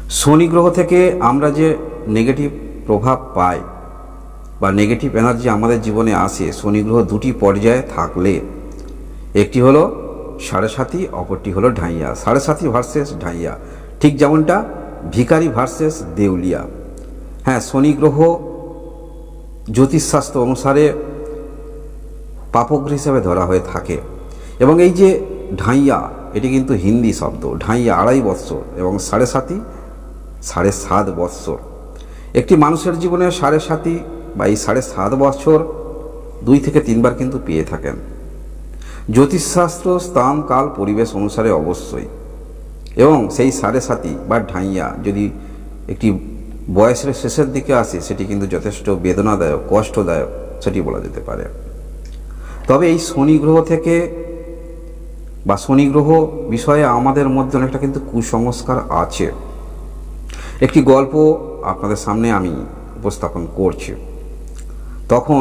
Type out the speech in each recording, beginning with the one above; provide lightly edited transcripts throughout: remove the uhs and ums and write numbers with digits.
শনি গ্রহ থেকে আমরা যে নেগেটিভ প্রভাব পাই বা নেগেটিভ এনার্জি আমাদের জীবনে আসে, শনি গ্রহ দুটি পর্যায়ে থাকলে, একটি হলো সাড়ে সাতি, অপরটি হলো ঢাইয়া। সাড়ে সাতি ভার্সেস ঢাইয়া, ঠিক যেমনটা ভিখারি ভার্সেস দেউলিয়া। হ্যাঁ, শনি গ্রহ জ্যোতিষশাস্ত্র অনুসারে পাপগ্রহ হিসাবে ধরা হয়ে থাকে। এবং এই যে ঢাইয়া, এটি কিন্তু হিন্দি শব্দ। ঢাইয়া 2.5 বৎসর এবং সাড়ে সাতি 7.5 বৎসর। একটি মানুষের জীবনে সাড়ে সাতি বা এই 7.5 বছর 2 থেকে 3 বার কিন্তু পেয়ে থাকেন। জ্যোতিষশাস্ত্র স্থান কাল পরিবেশ অনুসারে অবশ্যই। এবং সেই সাড়ে সাতি বা ঢাইয়া যদি একটি বয়সের শেষের দিকে আসে, সেটি কিন্তু যথেষ্ট বেদনাদায়ক, কষ্টদায়ক সেটি বলা যেতে পারে। তবে এই শনি গ্রহ থেকে বা শনি গ্রহ বিষয়ে আমাদের মধ্যে অনেকটা কিন্তু কুসংস্কার আছে। একটি গল্প আপনাদের সামনে আমি উপস্থাপন করছি। তখন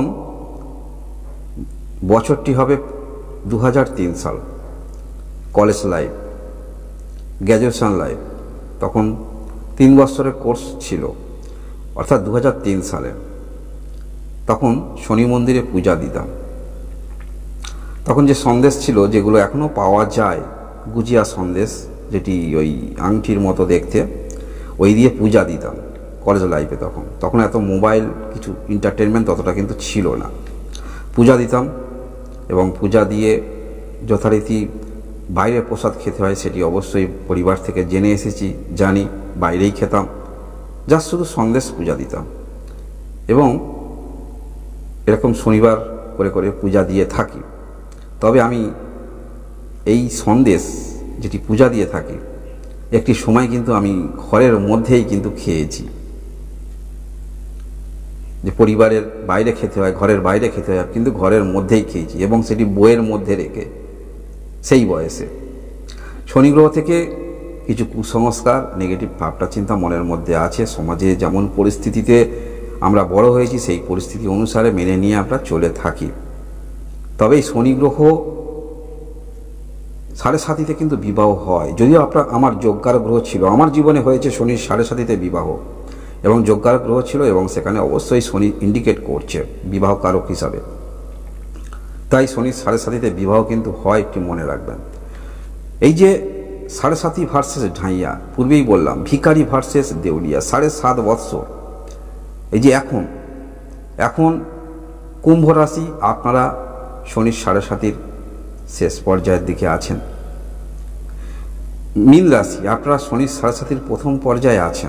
বছরটি হবে 2003 সাল, কলেজ লাইফ, গ্র্যাজুয়েশন লাইফ। তখন 3 বছরের কোর্স ছিল, অর্থাৎ 2003 সালে। তখন শনি মন্দিরে পূজা দিতাম। তখন যে সন্দেশ ছিল, যেগুলো এখনও পাওয়া যায়, গুজিয়া সন্দেশ, যেটি ওই আংটির মতো দেখতে, ওই দিয়ে পূজা দিতাম কলেজ লাইফে। তখন এত মোবাইল, কিছু এন্টারটেনমেন্ট ততটা কিন্তু ছিল না। পূজা দিতাম এবং পূজা দিয়ে যথারীতি বাইরে প্রসাদ খেতে হয়, সেটি অবশ্যই পরিবার থেকে জেনে এসেছি, জানি, বাইরেই খেতাম। যা শুধু সন্দেশ পূজা দিতাম এবং এরকম শনিবার করে করে পূজা দিয়ে থাকি। তবে আমি এই সন্দেশ যেটি পূজা দিয়ে থাকি, একটি সময় কিন্তু আমি ঘরের মধ্যেই কিন্তু খেয়েছি। যে পরিবারের বাইরে খেতে হয়, ঘরের বাইরে খেতে হয়, কিন্তু ঘরের মধ্যেই খেয়েছি এবং সেটি বইয়ের মধ্যে রেখে। সেই বয়সে শনি গ্রহ থেকে কিছু কুসংস্কার, নেগেটিভ ভাবনা চিন্তা মনের মধ্যে আছে। সমাজে যেমন পরিস্থিতিতে আমরা বড় হয়েছি, সেই পরিস্থিতি অনুসারে মেনে নিয়ে আমরা চলে থাকি। তবে এই শনি গ্রহ সাড়ে সাতিতে কিন্তু বিবাহ হয়। যদিও আমার যোগ্যার গ্রহ ছিল, আমার জীবনে হয়েছে শনির সাড়ে সাতিতে বিবাহ এবং যোগ্যার গ্রহ ছিল, এবং সেখানে অবশ্যই শনি ইন্ডিকেট করছে বিবাহ কারক হিসাবে। তাই শনির সাড়ে সাতিতে বিবাহ কিন্তু হয়, একটি মনে রাখবেন। এই যে সাড়ে সাতি ভার্সেস ঢাইয়া, পূর্বেই বললাম ভিখারি ভার্সেস দেউলিয়া, 7.5 বৎসর। এই যে এখন কুম্ভ রাশি, আপনারা শনির সাড়ে সাতির শেষ পর্যায়ের দিকে আছেন। মীন রাশি, আপনারা শনির সাড়ে সাতির প্রথম পর্যায়ে আছেন।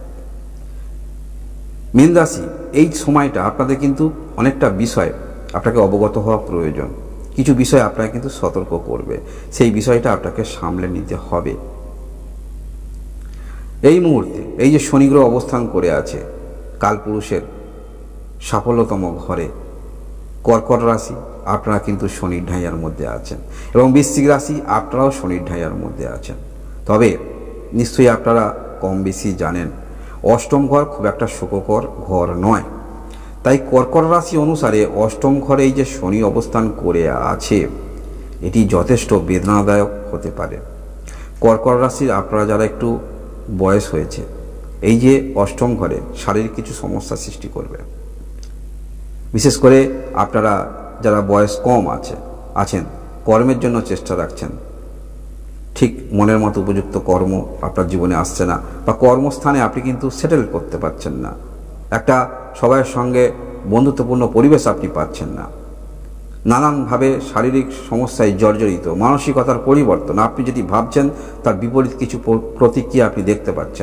মীন রাশি, এই সময়টা আপনাদের কিন্তু অনেকটা বিষয় আপনাকে অবগত হওয়া প্রয়োজন। কিছু বিষয় আপনাকে কিন্তু সতর্ক করবে, সেই বিষয়টা আপনাকে সামলে নিতে হবে। এই মুহূর্তে এই যে শনি গ্রহ অবস্থান করে আছে কালপুরুষের সাফল্যতম ঘরে, কর্কট রাশি, আপনারা কিন্তু শনির ঢাইয়ার মধ্যে আছেন, এবং বৃশ্চিক রাশি, আপনারাও শনির ঢাইয়ার মধ্যে আছেন। তবে নিশ্চয়ই আপনারা কম বেশি জানেন, অষ্টম ঘর খুব একটা সুখকর ঘর নয়। তাই কর্কট রাশি অনুসারে অষ্টম ঘরে এই যে শনি অবস্থান করে আছে, এটি যথেষ্ট বেদনাদায়ক হতে পারে। কর্কট রাশির আপনারা যারা একটু বয়স হয়েছে, এই যে অষ্টম ঘরে শারীরিক কিছু সমস্যা সৃষ্টি করবে। বিশেষ করে আপনারা যারা বয়স কম আছেন, কর্মের জন্য চেষ্টা রাখছেন, ঠিক মনের মতো উপযুক্ত কর্ম আপনার জীবনে আসছে না, বা কর্মস্থানে আপনি কিন্তু সেটেল করতে পারছেন না, একটা সবার সঙ্গে বন্ধুত্বপূর্ণ পরিবেশ আপনি পাচ্ছেন না, নানানভাবে শারীরিক সমস্যায় জর্জরিত, মানসিকতার পরিবর্তন, আপনি যেটি ভাবছেন তার বিপরীত কিছু প্রতিক্রিয়া আপনি দেখতে পাচ্ছেন।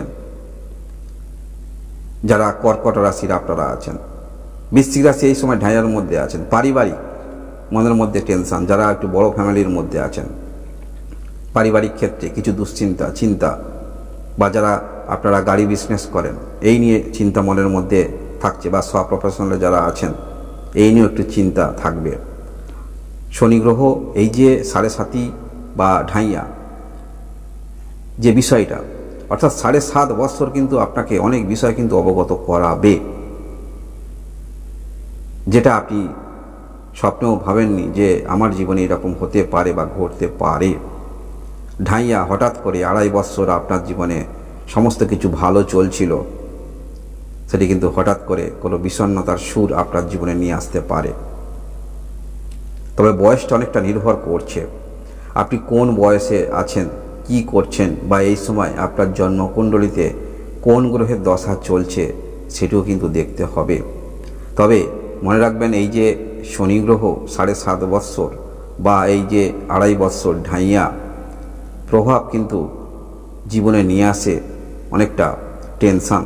যারা কর্কট রাশির আপনারা আছেন, বৃশ্চিক রাশি এই সময় ঢাইয়ার মধ্যে আছেন, পারিবারিক মনের মধ্যে টেনশন, যারা একটু বড় ফ্যামিলির মধ্যে আছেন, পারিবারিক ক্ষেত্রে কিছু দুশ্চিন্তা, চিন্তা, বা যারা আপনারা গাড়ি বিজনেস করেন, এই নিয়ে চিন্তা মনের মধ্যে থাকছে, বা প্রফেশনালে যারা আছেন, এই নিয়েও একটু চিন্তা থাকবে। শনি গ্রহ এই যে সাড়ে সাতি বা ঢাইয়া যে বিষয়টা, অর্থাৎ 7.5 বৎসর কিন্তু আপনাকে অনেক বিষয় কিন্তু অবগত করাবে, যেটা আপনি স্বপ্নেও ভাবেননি যে আমার জীবনে এরকম হতে পারে বা ঘটতে পারে। ঢাইয়া হঠাৎ করে 2.5 বৎসর আপনার জীবনে সমস্ত কিছু ভালো চলছিল, সেটি কিন্তু হঠাৎ করে কোনো বিষণ্ণতার সুর আপনার জীবনে নিয়ে আসতে পারে। তবে বয়সটা অনেকটা নির্ভর করছে আপনি কোন বয়সে আছেন, কি করছেন, বা এই সময় আপনার জন্মকুণ্ডলিতে কোন গ্রহের দশা চলছে সেটিও কিন্তু দেখতে হবে। তবে মনে রাখবেন, এই যে শনি গ্রহ 7.5 বৎসর বা এই যে 2.5 বৎসর ঢাইয়া প্রভাব কিন্তু জীবনে নিয়ে আসে অনেকটা টেনশন।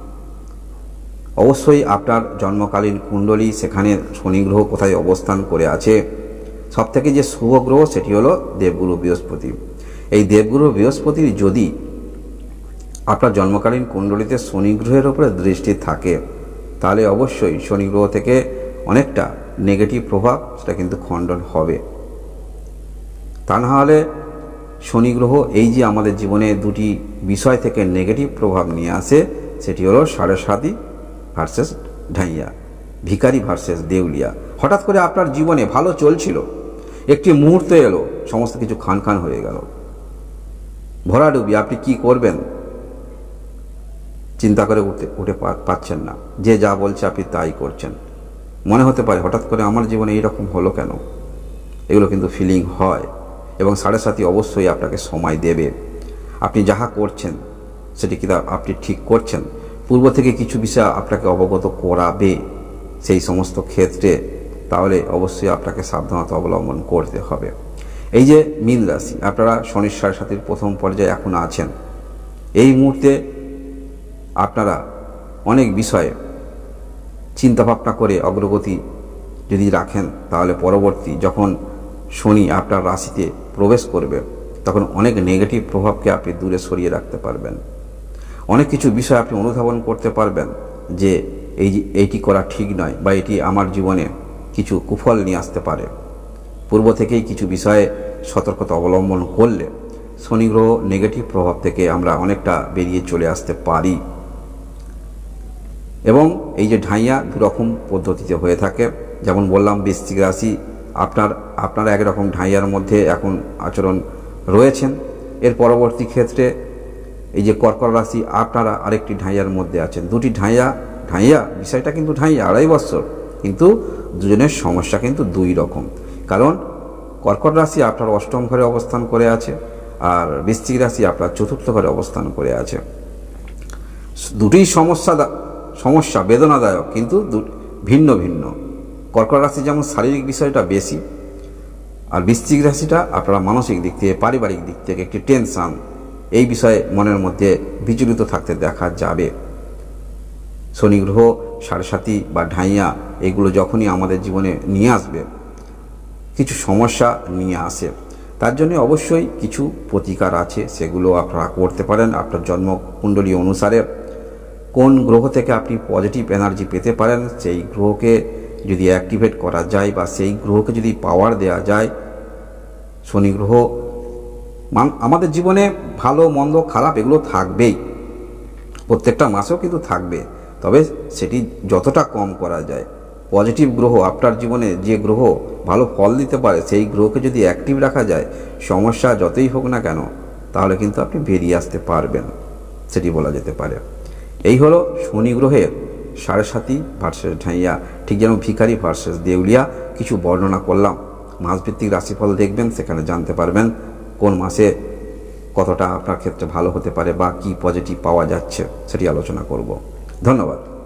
অবশ্যই আপনার জন্মকালীন কুণ্ডলী, সেখানে শনি গ্রহ কোথায় অবস্থান করে আছে, সবথেকে যে শুভ গ্রহ সেটি হলো দেবগুরু বৃহস্পতি। এই দেবগুরু বৃহস্পতির যদি আপনার জন্মকালীন কুণ্ডলিতে শনি গ্রহের উপরে দৃষ্টি থাকে, তাহলে অবশ্যই শনি গ্রহ থেকে অনেকটা নেগেটিভ প্রভাব সেটা কিন্তু খণ্ডন হবে। তা না হলে শনি গ্রহ এই যে আমাদের জীবনে দুটি বিষয় থেকে নেগেটিভ প্রভাব নিয়ে আসে, সেটি হলো 7.5 ভার্সেস ঢাইয়া, ভিখারি ভার্সেস দেউলিয়া। হঠাৎ করে আপনার জীবনে ভালো চলছিল, একটি মুহূর্তে এলো সমস্ত কিছু খান খান হয়ে গেল, ভরাডুবি। আপনি কি করবেন চিন্তা করে উঠে পাচ্ছেন না, যে যা বলছে আপনি তাই করছেন। মনে হতে পারে হঠাৎ করে আমার জীবনে এইরকম হলো কেন, এগুলো কিন্তু ফিলিং হয়। এবং 7.5 অবশ্যই আপনাকে সময় দেবে, আপনি যাহা করছেন সেটি কি আপনি ঠিক করছেন, পূর্ব থেকে কিছু বিষয় আপনাকে অবগত করাবে সেই সমস্ত ক্ষেত্রে, তাহলে অবশ্যই আপনাকে সাবধানতা অবলম্বন করতে হবে। এই যে মীন রাশি, আপনারা শনির 7.5 প্রথম পর্যায়ে এখন আছেন। এই মুহূর্তে আপনারা অনেক বিষয়ে চিন্তাভাবনা করে অগ্রগতি যদি রাখেন, তাহলে পরবর্তী যখন শনি আপনার রাশিতে প্রবেশ করবে, তখন অনেক নেগেটিভ প্রভাবকে আপনি দূরে সরিয়ে রাখতে পারবেন। অনেক কিছু বিষয় আপনি অনুধাবন করতে পারবেন যে এইটি করা ঠিক নয়, বা এটি আমার জীবনে কিছু কুফল নিয়ে আসতে পারে। পূর্ব থেকেই কিছু বিষয়ে সতর্কতা অবলম্বন করলে শনি গ্রহ নেগেটিভ প্রভাব থেকে আমরা অনেকটা বেরিয়ে চলে আসতে পারি। এবং এই যে ঢাইয়া দুরকম পদ্ধতিতে হয়ে থাকে, যেমন বললাম বৃশ্চিক রাশি আপনারা একরকম ঢাইয়ার মধ্যে এখন আচরণ রয়েছেন। এর পরবর্তী ক্ষেত্রে এই যে কর্কট রাশি, আপনারা আরেকটি ঢাইয়ার মধ্যে আছেন। দুটি ঢাইয়া বিষয়টা কিন্তু ঢাইয়া 2.5 বৎসর, কিন্তু দুজনের সমস্যা কিন্তু দুই রকম। কারণ কর্কট রাশি আপনার 8ম ঘরে অবস্থান করে আছে, আর বৃশ্চিক রাশি আপনার 4র্থ ঘরে অবস্থান করে আছে। দুটোই সমস্যা বেদনাদায়ক, কিন্তু ভিন্ন ভিন্ন। কর্কট রাশি যেমন শারীরিক বিষয়টা বেশি, আর বৃশ্চিক রাশিটা আপনারা মানসিক দিক থেকে, পারিবারিক দিক থেকে একটি টেনশন, এই বিষয়ে মনের মধ্যে বিচলিত থাকতে দেখা যাবে। শনি গ্রহ 7.5 বা ঢাইয়া এগুলো যখনই আমাদের জীবনে নিয়ে আসবে, কিছু সমস্যা নিয়ে আসে। তার জন্য অবশ্যই কিছু প্রতিকার আছে, সেগুলো আপনারা করতে পারেন। আপনার জন্মকুণ্ডলী অনুসারে কোন গ্রহ থেকে আপনি পজিটিভ এনার্জি পেতে পারেন, সেই গ্রহকে যদি অ্যাক্টিভেট করা যায় বা সেই গ্রহকে যদি পাওয়ার দেওয়া যায়, শনি গ্রহ আমাদের জীবনে ভালো মন্দ খারাপ এগুলো থাকবেই, প্রত্যেকটা মাসেও কিন্তু থাকবে। তবে সেটি যতটা কম করা যায়, পজিটিভ গ্রহ আপনার জীবনে যে গ্রহ ভালো ফল দিতে পারে, সেই গ্রহকে যদি অ্যাক্টিভ রাখা যায়, সমস্যা যতই হোক না কেন, তাহলে কিন্তু আপনি বেরিয়ে আসতে পারবেন, সেটি বলা যেতে পারে। এই হলো শনি গ্রহের 7.5 ভার্সেস ঢাইয়া, ঠিক যেন ভিখারি ভার্সেস দেউলিয়া কিছু বর্ণনা করলাম। মাসভিত্তিক রাশিফল দেখবেন, সেখানে জানতে পারবেন কোন মাসে কতটা আপনার ক্ষেত্রে ভালো হতে পারে বা কি পজিটিভ পাওয়া যাচ্ছে, সেটি আলোচনা করব। ধন্যবাদ।